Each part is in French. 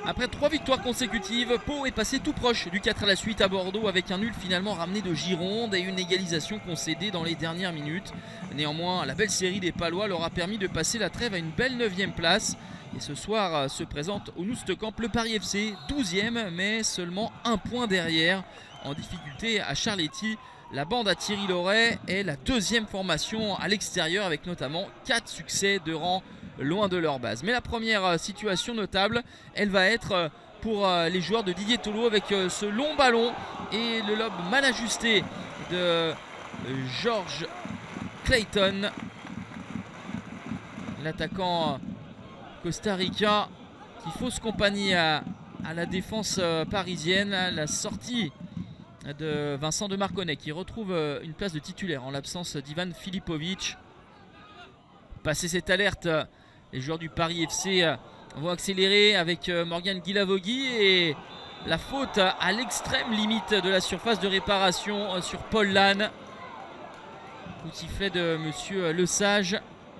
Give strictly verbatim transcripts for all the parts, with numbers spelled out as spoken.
Après trois victoires consécutives, Pau est passé tout proche du quatre à la suite à Bordeaux avec un nul finalement ramené de Gironde et une égalisation concédée dans les dernières minutes. Néanmoins, la belle série des Palois leur a permis de passer la trêve à une belle neuvième place. Et ce soir se présente au Noustecamp le Paris F C, douzième mais seulement un point derrière. En difficulté à Charletti, la bande à Thierry Loret est la deuxième formation à l'extérieur avec notamment quatre succès de rang loin de leur base. Mais la première situation notable, elle va être pour les joueurs de Didier Tolo avec ce long ballon et le lob mal ajusté de George Clayton, l'attaquant costaricain qui fausse compagnie à, à la défense parisienne. La sortie de Vincent de Marconnet qui retrouve une place de titulaire en l'absence d'Ivan Filipovic. Passer cette alerte, les joueurs du Paris F C vont accélérer avec Morgan Guilavogui et la faute à l'extrême limite de la surface de réparation sur Paul Lannes. Coup de sifflet de monsieur Lesage.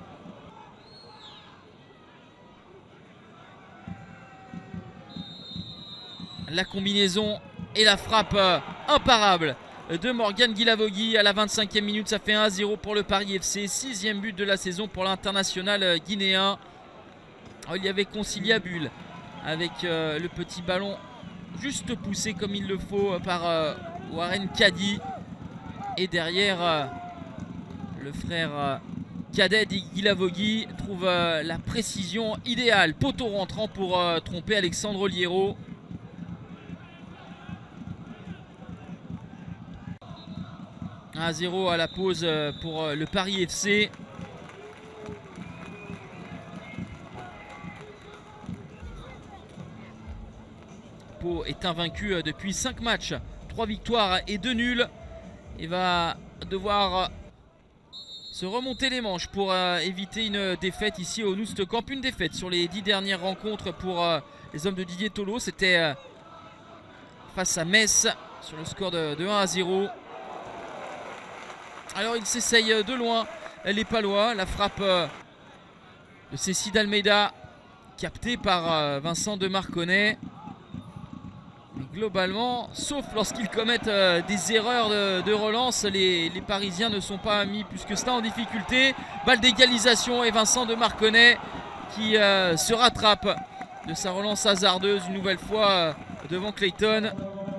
La combinaison et la frappe imparable de Morgan Guilavogui à la vingt-cinquième minute. Ça fait un à zéro pour le Paris F C. Sixième but de la saison pour l'international guinéen. Oh, il y avait conciliabule avec euh, le petit ballon juste poussé comme il le faut par euh, Warren Kadi. Et derrière, euh, le frère euh, cadet Guilavogui trouve euh, la précision idéale. Poteau rentrant pour euh, tromper Alexandre Liero. un à zéro à la pause pour le Paris F C. Pau est invaincu depuis cinq matchs, trois victoires et deux nuls. Il va devoir se remonter les manches pour éviter une défaite ici au Noustecamp. Une défaite sur les dix dernières rencontres pour les hommes de Didier Tolo. C'était face à Metz sur le score de, de un à zéro. Alors il s'essaye de loin les Palois. La frappe de Cécile Almeida captée par Vincent de Marconnet. Mais globalement, sauf lorsqu'ils commettent des erreurs de, de relance, les, les Parisiens ne sont pas mis plus que cela en difficulté. Balle d'égalisation et Vincent de Marconnet qui euh, se rattrape de sa relance hasardeuse une nouvelle fois euh, devant Clayton.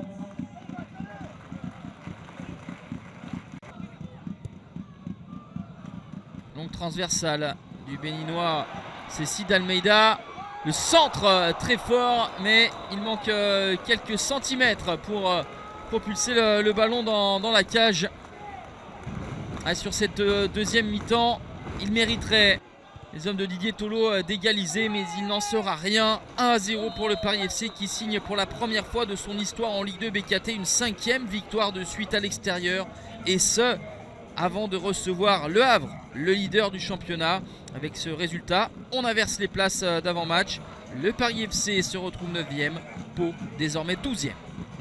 Longue transversale du Béninois Cécile Almeida. Le centre euh, très fort, mais il manque euh, quelques centimètres pour euh, propulser le, le ballon dans, dans la cage. Ah, sur cette euh, deuxième mi-temps, il mériterait, les hommes de Didier Tolo, euh, d'égaliser, mais il n'en sera rien. un à zéro pour le Paris F C qui signe pour la première fois de son histoire en Ligue deux B K T une cinquième victoire de suite à l'extérieur. Et ce, avant de recevoir Le Havre, le leader du championnat. Avec ce résultat, on inverse les places d'avant-match. Le Paris F C se retrouve neuvième, Pau désormais douzième.